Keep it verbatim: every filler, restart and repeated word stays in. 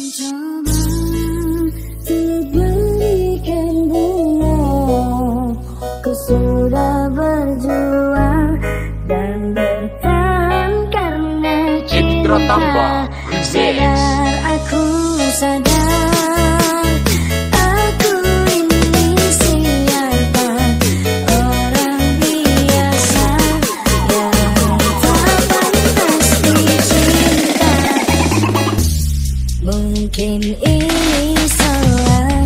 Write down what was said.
Sudah berjuang dan bertahan karena cinta. Sadar aku sadar, aku ini siapa, orang biasa yang tak pantas dicinta. Mungkin ini salah.